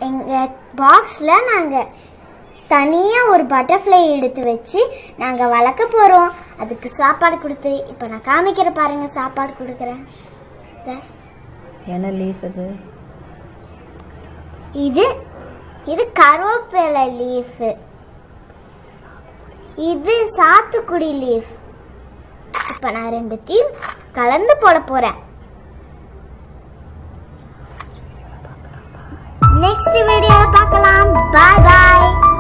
எங்கள் பாக்ஸில் நாங்கள் தனியாக ஒரு பட்டர்ஃப்ளை எடுத்து வச்சு நாங்கள் வளர்க்க போகிறோம். அதுக்கு சாப்பாடு கொடுத்து இப்போ நான் காமிக்கிற பாருங்க, சாப்பாடு கொடுக்குறேன். என்ன லீஃப் இது இது கருவேப்பிலை லீஃபு, இது சாத்துக்குடி லீஃப். இப்போ நான் ரெண்டுத்தையும் கலந்து போட போகிறேன். நெக்ஸ்ட் வீடியோவில் பார்க்கலாம். பாய் பாய்.